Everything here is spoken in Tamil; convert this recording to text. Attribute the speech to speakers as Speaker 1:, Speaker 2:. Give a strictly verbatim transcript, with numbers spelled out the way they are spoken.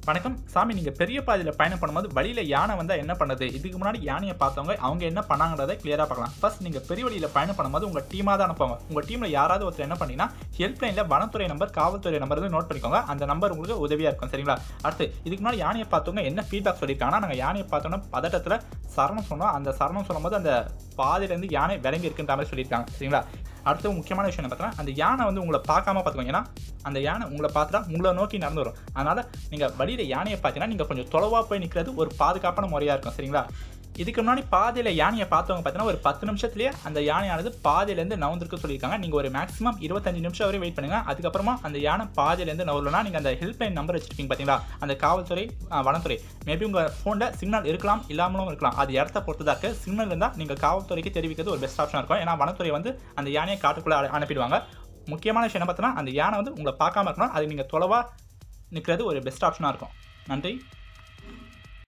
Speaker 1: வணக்கம் சாமி, நீங்க பெரிய பாதையில பயணம் பண்ணும்போது வழியில யானை வந்தா என்ன பண்ணுது? இதுக்கு முன்னாடி யானையை பார்த்தவங்க அவங்க என்ன பண்ணாங்கன்றதை கிளியரா பார்க்கலாம். ஃபர்ஸ்ட் நீங்க பெரிய வழியில பயணம் பண்ணும்போது உங்க டீமா தான் அனுப்புவாங்க. உங்க டீம்ல யாராவது ஒருத்தர் என்ன பண்ணீங்கன்னா ஹெல்ப்லைன்ல வனத்துறை நம்பர், காவல்துறை நம்பர் நோட் பண்ணிக்கோங்க. அந்த நம்பர் உங்களுக்கு உதவியா இருக்கும். சரிங்களா? அடுத்து இதுக்கு முன்னாடி யானையை பார்த்தவங்க என்ன ஃபீட்பேக் சொல்லியிருக்காங்கன்னா, நாங்கள் யானையை பார்த்தோன்னா பதட்டத்தில் சரணம் சொன்னோம். அந்த சரணம் சொல்லும்போது அந்த பாதையிலேருந்து யானை விளங்கி இருக்குன்ற மாதிரி சொல்லியிருக்காங்க. சரிங்களா? அடுத்து முக்கியமான விஷயம் என்ன பார்த்தீங்கன்னா, அந்த யானை வந்து உங்களை பார்க்காம பார்த்துக்கோங்க. ஏன்னா அந்த யானை உங்களை பார்த்துட்டா உங்களை நோக்கி நடந்து வரும். அதனால் நீங்கள் வழியில் யானையை பார்த்தீங்கன்னா நீங்கள் கொஞ்சம் தொலைவாக போய் நிற்கிறது ஒரு பாதுகாப்பான முறையாக இருக்கும். சரிங்களா? இதுக்கு முன்னாடி பாதையில் யானையை பார்த்தவங்க பார்த்தீங்கன்னா ஒரு பத்து நிமிஷத்துலேயே அந்த யானையானது பாதையிலேருந்து நவுந்திருக்கு சொல்லியிருக்காங்க. நீங்கள் ஒரு மேக்ஸிமம் இருபத்தஞ்சு நிமிஷம் வரை வெயிட் பண்ணுங்கள். அதுக்கப்புறமா அந்த யானை பாதையிலேருந்து நவுறலனா நீங்கள் அந்த ஹெல்ப்லைன் நம்பர் வச்சுருக்கீங்க பார்த்தீங்களா, அந்த காவல்துறை, வனத்துறை, மேபி உங்கள் ஃபோனில் சிக்னல் இருக்கலாம், இல்லாமலும் இருக்கலாம். அது இடத்த பொறுத்து தான் இருக்குது. சிக்னல் இருந்தால் நீங்கள் காவல்துறைக்கு தெரிவிக்கிறது ஒரு பெஸ்ட் ஆப்ஷனாக இருக்கும். ஏன்னா வனத்துறை வந்து அந்த யானையை காட்டுக்குள்ளே அனுப்பிடுவாங்க. முக்கியமான விஷயம் என்ன பார்த்தீங்கன்னா, அந்த யானை வந்து உங்களை பார்க்காம இருக்கணும். அது நீங்கள் தொலைவாக நிற்கிறது ஒரு பெஸ்ட் ஆப்ஷனாக இருக்கும். நன்றி.